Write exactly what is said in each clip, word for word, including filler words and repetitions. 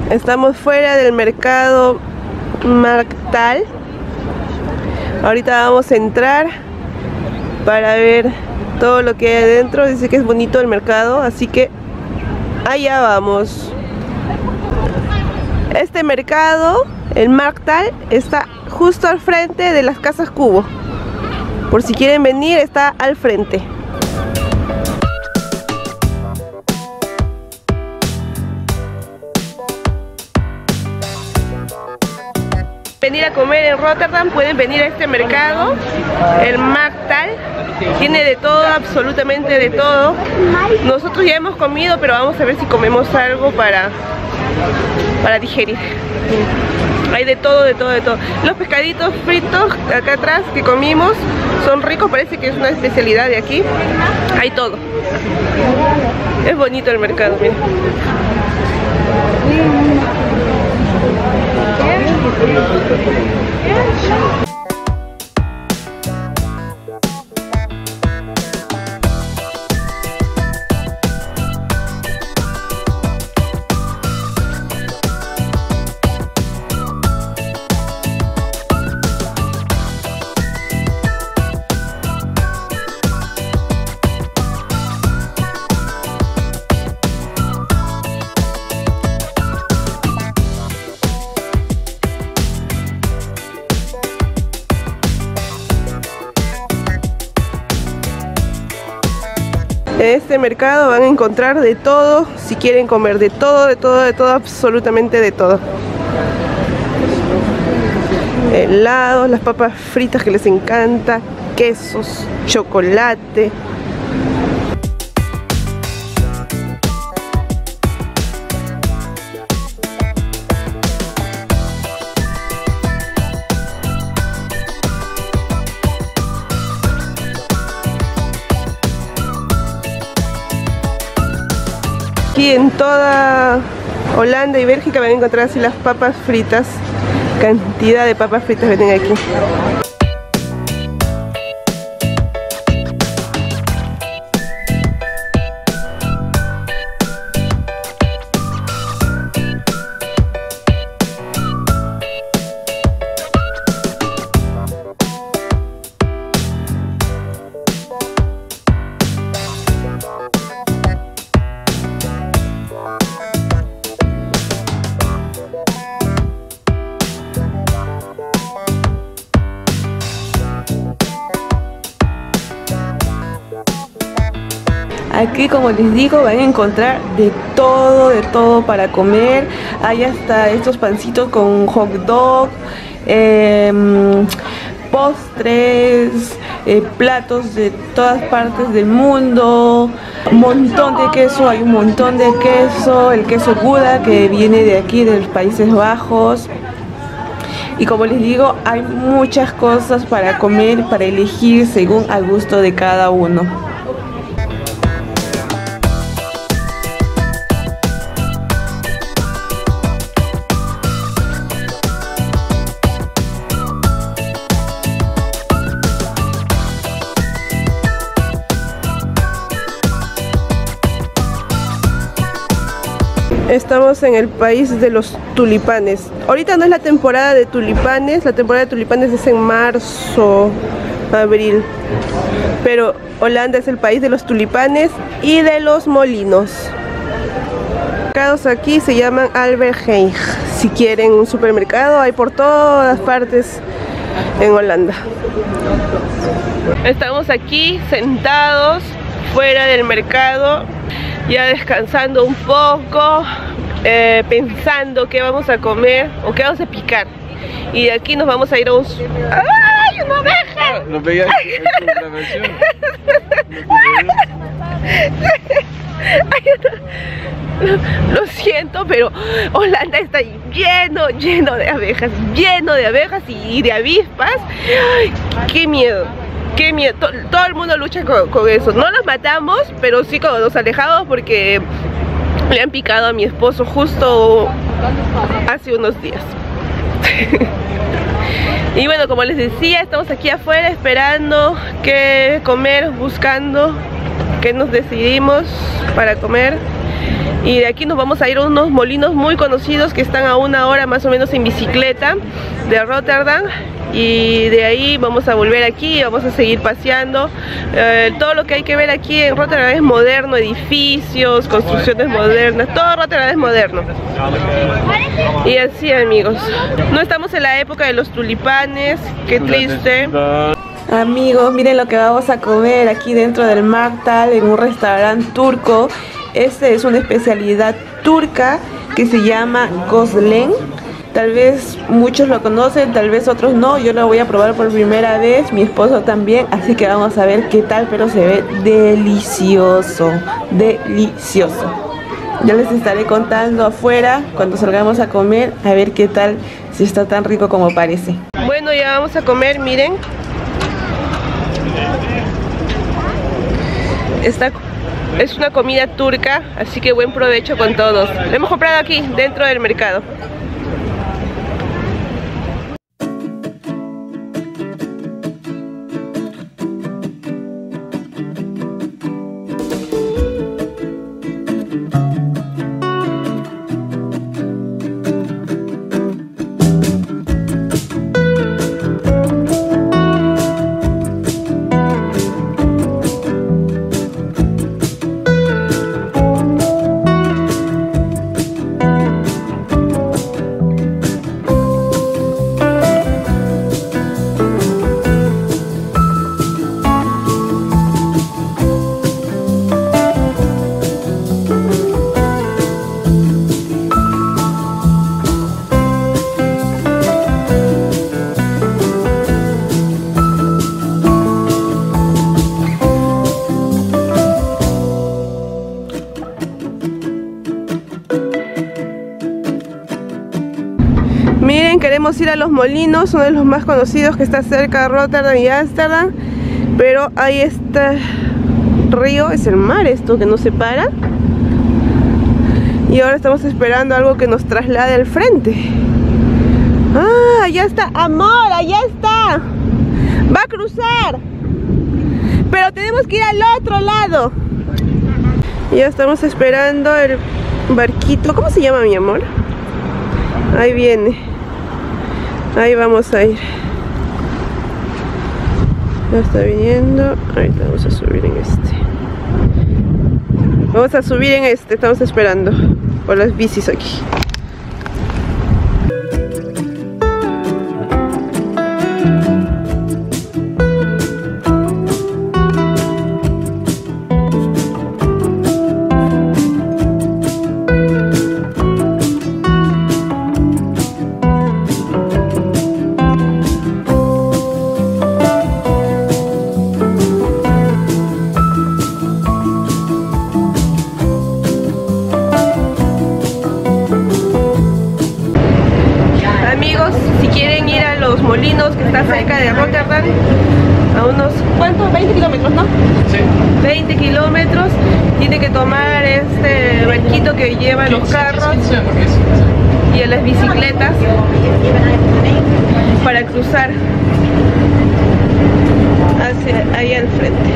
Estamos fuera del mercado Mactal. Ahorita vamos a entrar para ver todo lo que hay adentro. Dice que es bonito el mercado, así que allá vamos. Este mercado, el Mactal, está justo al frente de las casas Cubo. Por si quieren venir, está al frente. Venir a comer en Rotterdam, pueden venir a este mercado, el Mactal. Tiene de todo, absolutamente de todo. Nosotros ya hemos comido, pero vamos a ver si comemos algo para, para digerir. Hay de todo, de todo, de todo. Los pescaditos fritos acá atrás que comimos son ricos, parece que es una especialidad de aquí. Hay todo. Es bonito el mercado, miren. En este mercado van a encontrar de todo, si quieren comer de todo, de todo, de todo, absolutamente de todo. Helados, las papas fritas que les encanta, quesos, chocolate. Aquí en toda Holanda y Bélgica van a encontrar así las papas fritas. Cantidad de papas fritas venden aquí. Aquí, como les digo, van a encontrar de todo, de todo para comer. Hay hasta estos pancitos con hot dog, eh, postres, eh, platos de todas partes del mundo, un montón de queso, hay un montón de queso, el queso Gouda que viene de aquí, de los Países Bajos. Y como les digo, hay muchas cosas para comer, para elegir según al gusto de cada uno. Estamos en el país de los tulipanes. Ahorita no es la temporada de tulipanes, la temporada de tulipanes es en marzo, abril. Pero Holanda es el país de los tulipanes y de los molinos. Los mercados aquí se llaman Albert Heijn. Si quieren un supermercado, hay por todas partes en Holanda. Estamos aquí sentados fuera del mercado, ya descansando un poco, eh, pensando qué vamos a comer o qué vamos a picar. Y de aquí nos vamos a ir a un... ¡Ay, una abeja! ¿Lo veías en tu grabación? Lo siento, pero Holanda está lleno, lleno de abejas, lleno de abejas y de avispas. ¡Ay, qué miedo! Qué miedo, todo el mundo lucha con, con eso. No los matamos, pero sí nos alejamos porque le han picado a mi esposo justo hace unos días. Y bueno, como les decía, estamos aquí afuera esperando qué comer, buscando qué nos decidimos para comer. Y de aquí nos vamos a ir a unos molinos muy conocidos que están a una hora más o menos en bicicleta de Rotterdam. Y de ahí vamos a volver aquí y vamos a seguir paseando. Eh, todo lo que hay que ver aquí en Rotterdam es moderno, edificios, construcciones modernas, todo Rotterdam es moderno. Y así, amigos, no estamos en la época de los tulipanes, qué triste. Amigos, miren lo que vamos a comer aquí dentro del Marktal, en un restaurante turco. Este es una especialidad turca que se llama Gözlem. Tal vez muchos lo conocen, tal vez otros no. Yo lo voy a probar por primera vez, mi esposo también, así que vamos a ver qué tal, pero se ve delicioso, delicioso. Ya les estaré contando afuera cuando salgamos a comer, a ver qué tal, si está tan rico como parece. Bueno, ya vamos a comer, miren. Esta es una comida turca, así que buen provecho con todos. Lo hemos comprado aquí, dentro del mercado. Miren, queremos ir a los molinos, uno de los más conocidos que está cerca de Rotterdam y Ámsterdam. Pero ahí está río, es el mar esto que nos separa. Y ahora estamos esperando algo que nos traslade al frente. ¡Ah! Allá está, amor, allá está. Va a cruzar. Pero tenemos que ir al otro lado. Ya estamos esperando el barquito. ¿Cómo se llama, mi amor? Ahí viene. Ahí vamos a ir. Ya está viniendo. Ahorita vamos a subir en este. Vamos a subir en este. Estamos esperando por las bicis aquí. Molinos, que está cerca de Rotterdam, a unos, ¿cuántos? veinte kilómetros, ¿no? Sí. veinte kilómetros, tiene que tomar este barquito que lleva los carros y a las bicicletas para cruzar hacia ahí al frente.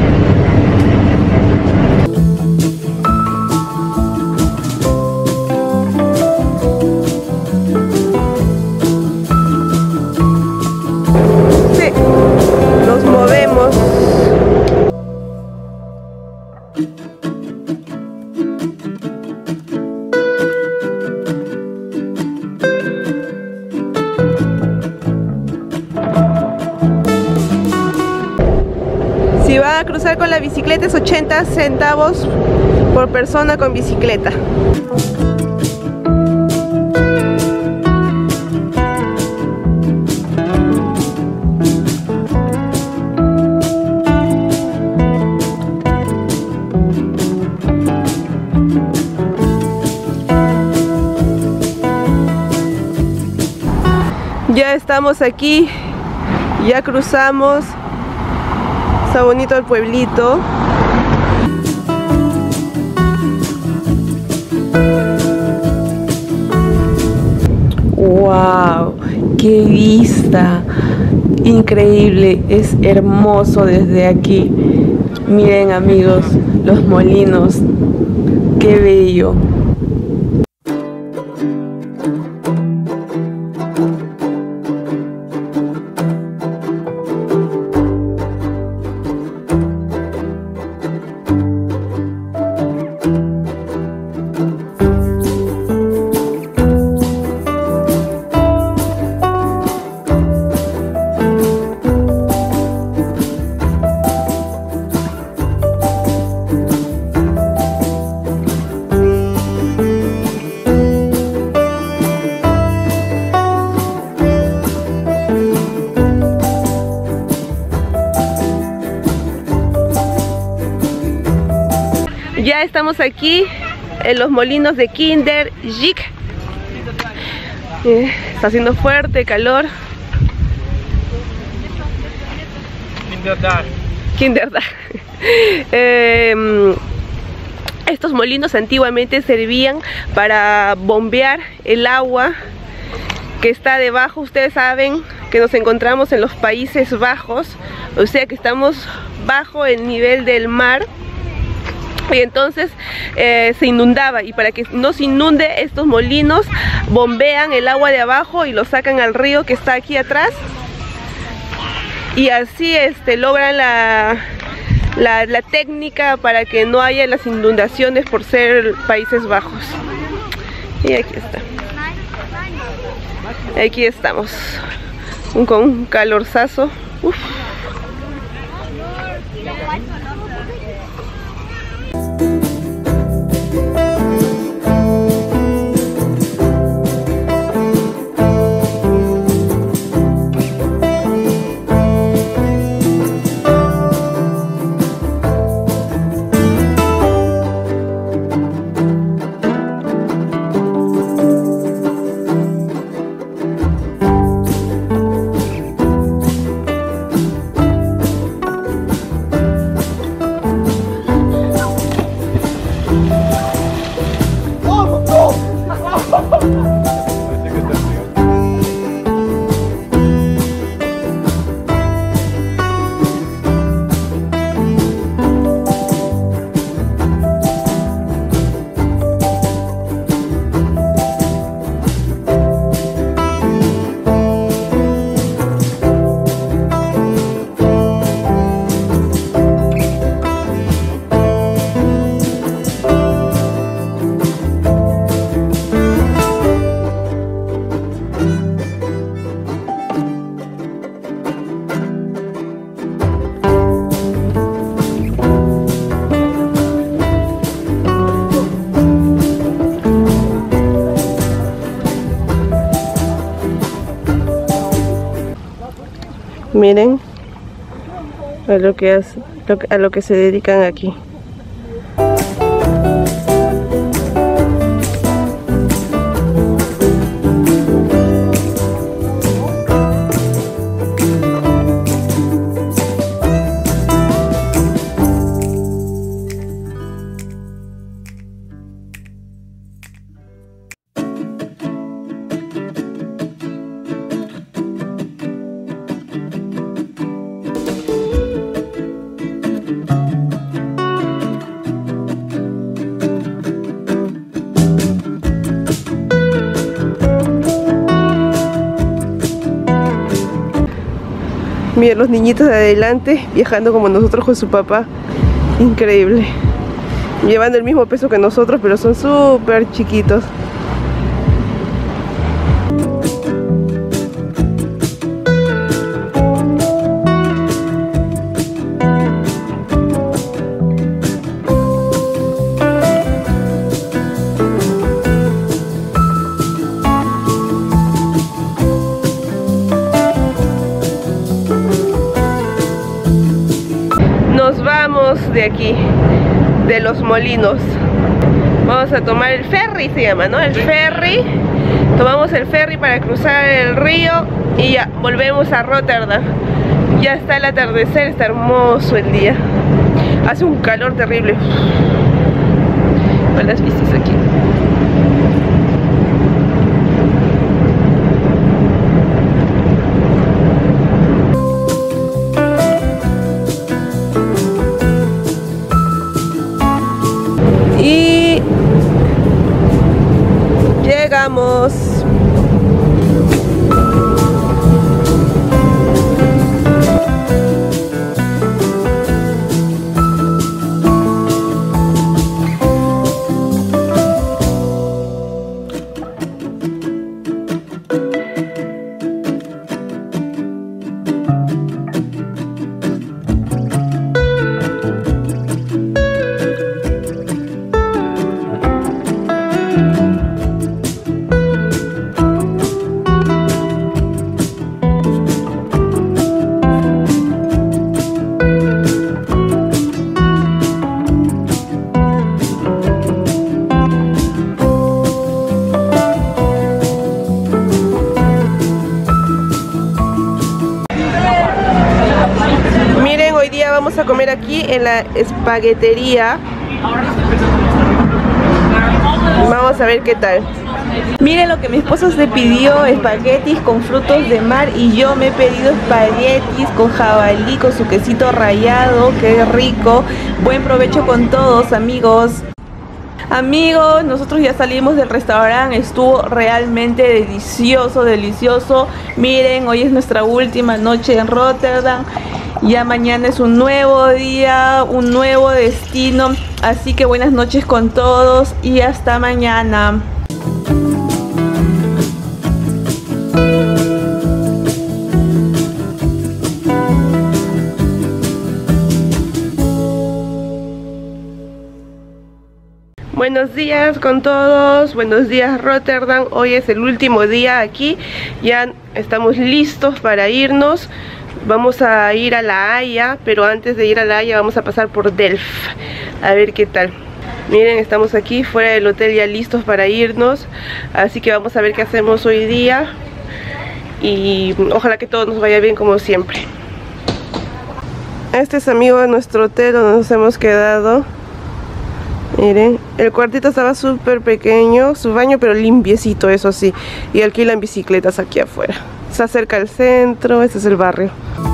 Nos movemos. Si va a cruzar con la bicicleta es ochenta centavos por persona con bicicleta. Ya estamos aquí, ya cruzamos, está bonito el pueblito. ¡Wow! ¡Qué vista! Increíble, es hermoso desde aquí. Miren, amigos, los molinos, qué bello. Ya estamos aquí en los molinos de Kinderjig. Eh, está haciendo fuerte calor. Kinderdag. Kinderdag. eh, estos molinos antiguamente servían para bombear el agua que está debajo. Ustedes saben que nos encontramos en los Países Bajos, o sea que estamos bajo el nivel del mar. Y entonces eh, se inundaba, y para que no se inunde, estos molinos bombean el agua de abajo y lo sacan al río que está aquí atrás, y así este, logran la, la, la técnica para que no haya las inundaciones por ser Países Bajos. Y aquí está, aquí estamos con un calorzazo. Uf. Miren a lo que hace, a lo que se dedican aquí. Miren los niñitos de adelante viajando como nosotros con su papá. Increíble. Llevando el mismo peso que nosotros, pero son súper chiquitos. Nos vamos de aquí, de los molinos. Vamos a tomar el ferry, se llama, ¿no? El ferry. Tomamos el ferry para cruzar el río y ya volvemos a Rotterdam. Ya está el atardecer, está hermoso el día. Hace un calor terrible. Con las bicis aquí. Y llegamos. Vamos a comer aquí en la espaguetería. Vamos a ver qué tal. Miren lo que mi esposo se pidió, espaguetis con frutos de mar, y yo me he pedido espaguetis con jabalí, con su quesito rallado. Qué rico. Buen provecho con todos, amigos. Amigos, nosotros ya salimos del restaurante, estuvo realmente delicioso, delicioso. Miren, hoy es nuestra última noche en Rotterdam. Ya mañana es un nuevo día, un nuevo destino. Así que buenas noches con todos y hasta mañana. Buenos días con todos, buenos días Rotterdam. Hoy es el último día aquí, ya estamos listos para irnos. Vamos a ir a La Haya, pero antes de ir a La Haya vamos a pasar por Delft, a ver qué tal. Miren, estamos aquí fuera del hotel ya listos para irnos, así que vamos a ver qué hacemos hoy día y ojalá que todo nos vaya bien como siempre. Este es, amigo, nuestro hotel donde nos hemos quedado. Miren, el cuartito estaba súper pequeño, su baño pero limpiecito, eso sí, y alquilan bicicletas aquí afuera. Está cerca del centro, este es el barrio.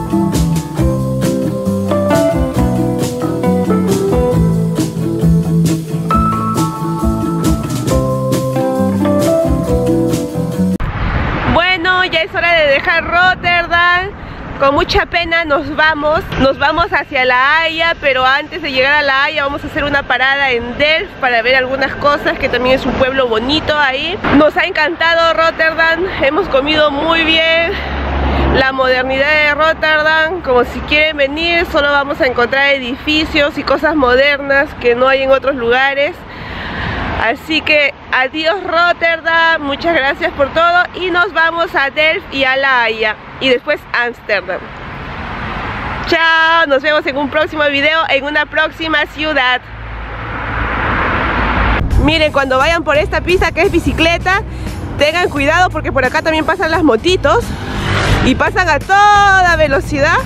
Bueno, ya es hora de dejar Rotterdam. Con mucha pena nos vamos, nos vamos hacia La Haya, pero antes de llegar a La Haya vamos a hacer una parada en Delft para ver algunas cosas, que también es un pueblo bonito ahí. Nos ha encantado Rotterdam, hemos comido muy bien, la modernidad de Rotterdam, como si quieren venir solo vamos a encontrar edificios y cosas modernas que no hay en otros lugares. Así que adiós Rotterdam, muchas gracias por todo y nos vamos a Delft y a La Haya y después a Ámsterdam. Chao, nos vemos en un próximo video en una próxima ciudad. Miren, cuando vayan por esta pista que es bicicleta, tengan cuidado porque por acá también pasan las motitos y pasan a toda velocidad.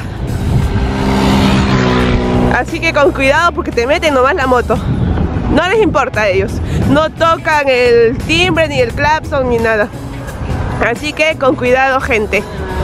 Así que con cuidado porque te meten nomás la moto. No les importa a ellos, no tocan el timbre ni el claxon ni nada. Así que con cuidado, gente.